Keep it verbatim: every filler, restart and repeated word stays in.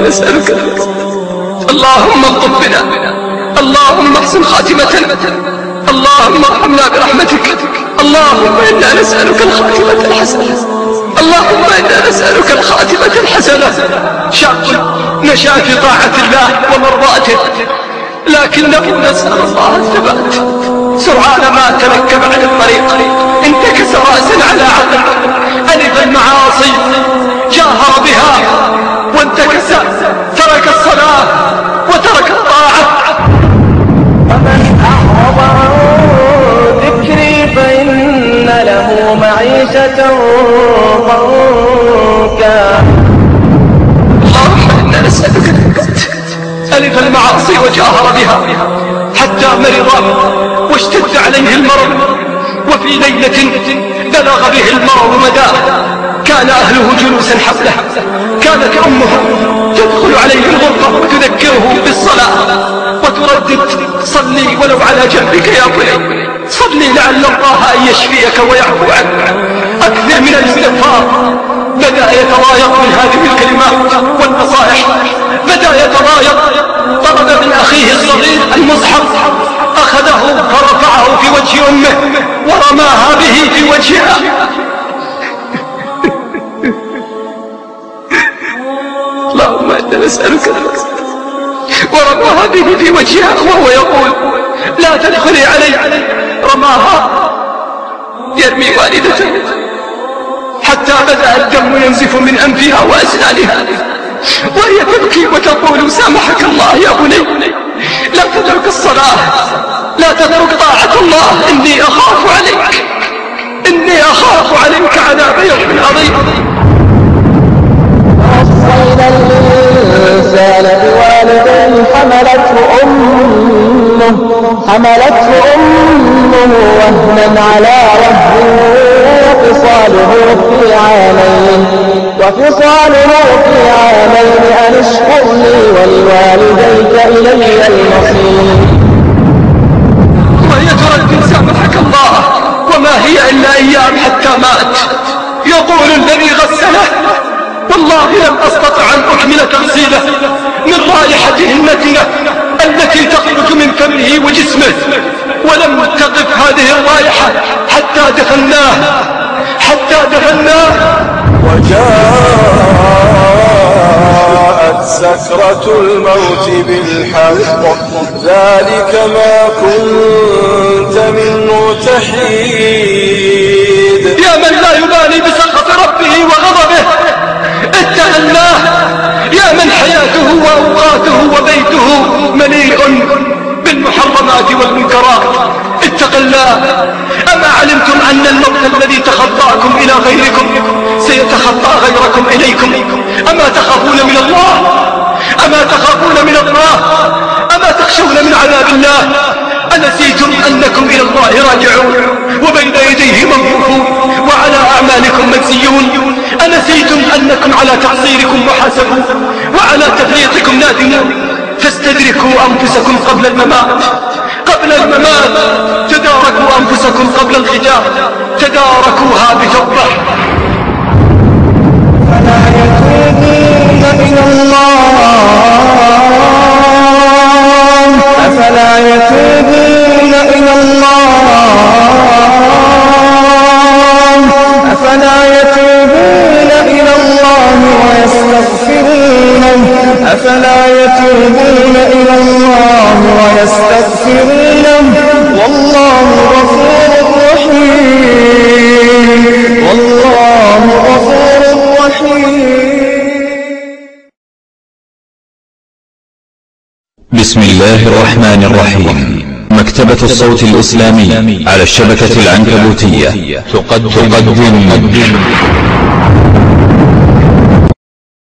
نسألك. اللهم الطف بنا، اللهم احسن خاتمتنا، اللهم ارحمنا برحمتك. اللهم إنا نسألك الخاتمة الحسنة، اللهم إنا نسألك الخاتمة الحسنة. شاب نشأ في طاعة الله ومرضاته، لكنه نسأل الله الثبات. سرعان ما تركب عن الطريق انتكس رأسا على عقب، ألف المعاصي جاهر بها وانتكس، ترك الصلاة وترك الطاعة. ومن أعرض عن ذكري فإن له معيشة ضنكا. اللهم إنا نسألك الثبات. ألف المعاصي وجاهر بها حتى مرض واشتد عليه المرض، وفي ليلة بلغ به المرض مداه، كان أهله جلوسا حوله، كانت أمه تدخل عليه الغرفة وتذكره بالصلاة وتردد: صلي ولو على جنبك يا بني، صلي لعل الله أن يشفيك ويعفو عنك، أكثر من الاستغفار. بدأ يتضايق من هذه الكلمات والنصائح، بدأ يتضايق. طلب من أخيه الصغير المصحف، أخذه فرفعه في وجه أمه ورماها به في وجهها. اللهم إنا نسألك، ورماها به في وجهها وهو يقول: لا تدخلي علي. رماها يرمي والدته حتى بدأ الدم ينزف من أنفها وأسنانها، وهي تبكي وتقول: سامحك الله يا بني، لا تترك الصلاة، لا تترك طاعة الله، إني أخاف عليك، إني أخاف عليك عذاب يوم عظيم. وصينا الإنسان بوالديه حملته أمه حملته أمه وهنا على وهن وفصاله في عامين وفصاله في عامين أن اشكر لي ولوالديك إلي المصير. وهي تردد: سامحك الله، وما هي إلا أيام حتى مات. يقول الذي غسله: والله لم أستطع أن أكمل تغسيله من رائحته النتنة التي تخرج من فمه وجسمه، ولم تقف هذه الرائحة حتى دفناه حتى دفناه وجاءت سكرة الموت بالحق، ذلك ما كنت منه تحيد. يا من لا يبالي بسخط ربه وغضبه، اتق الله. يا من حياته وأوقاته وبيته مليء بالمحرمات والمنكرات، اتق الله. أما علمتم أن الموت الذي تخطاكم إلى غيركم سيتخطى غيركم إليكم؟ أما تخافون من الله؟ أما تخافون من الله؟ أما تخشون من عذاب الله؟ أنسيتم أنكم إلى الله راجعون وبين يديه منفوثون وعلى أعمالكم مجزيون؟ أنسيتم أنكم على تقصيركم محاسبون وعلى تفريطكم نادمون؟ فاستدركوا أنفسكم قبل الممات، قبل الممات تداركوا أنفسكم قبل الختام، تداركوها بتوبة. فلا يتوبون إلى الله أفلا يتوبون إلى الله أفلا يتوبون إلى الله ويستغفرونه أفلا يتوبون إلى الله ويستغفرونه والله غفور رحيم والله غفور رحيم. بسم الله الرحمن الرحيم. مكتبة الصوت الإسلامي على الشبكة العنكبوتية تقدم